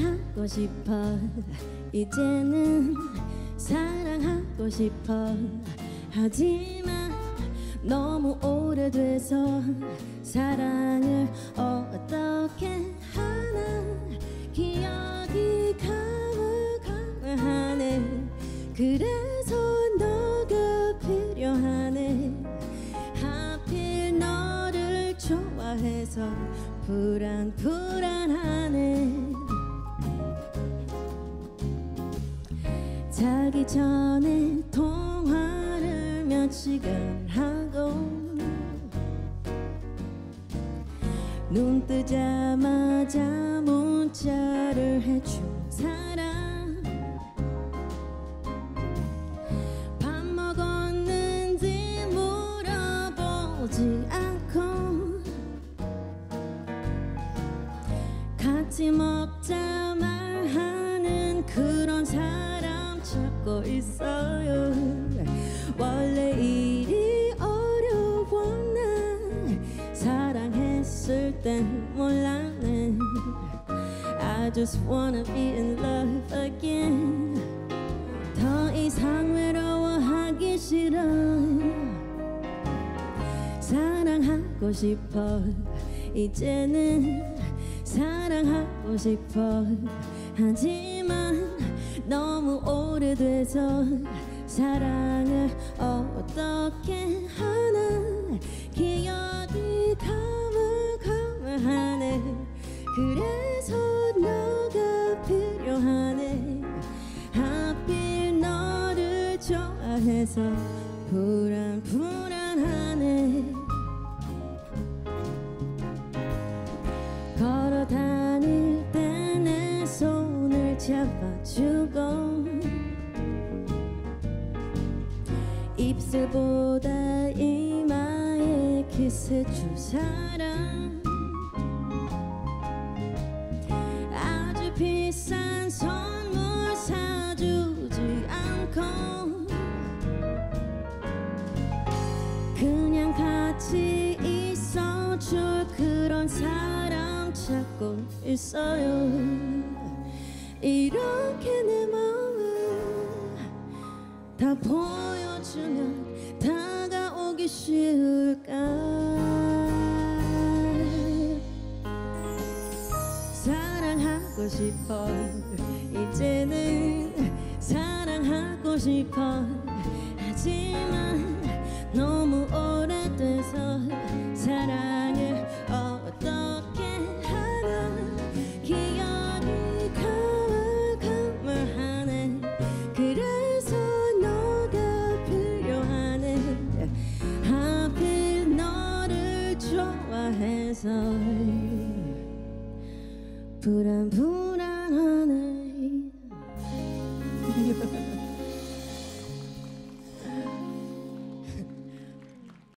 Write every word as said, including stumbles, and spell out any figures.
사랑하고 싶어. 이제는 사랑하고 싶어. 하지만 너무 오래돼서 사랑을 어떻게 하나. 기억이 가물가물하네. 그래서 너가 필요하네. 하필 너를 좋아해서 불안불안하네. 자기 전에 통화를 몇 시간 하고 눈 뜨자마자 문자를 해준 사람. 밥 먹었는지 물어보지 않고 같이 먹자 말하는 그런 사람 찾고 있어요. 원래 일이 어려웠나. 사랑했을 땐 몰랐네. I just wanna be in love again. 더 이상 외로워하기 싫어. 사랑하고 싶어. 이제는 사랑하고 싶어. 하지만 너무 오래돼서 사랑을 어떻게 하나. 기억이 가물가물하네. 그래서 너가 필요하네. 하필 너를 좋아해서 불안불안하네. 걸어 다닐 때 내 손을 잡아주고 입술보다 이마에 키스해준 사람. 아주 비싼 선물 사주지 않고 그냥 같이 있어줄 그런 사람 찾고 있어요. 이렇게 내 마음을 다 보여주면 다가오기 쉬울까. 사랑하고 싶어. 이제는 사랑하고 싶어. 하지만 너무 오래돼서 사랑을 어떻게 하나. 기억이 가물가물하네. 그래서 너가 필요하네. 하필 너를 좋아해서 불안불안하네.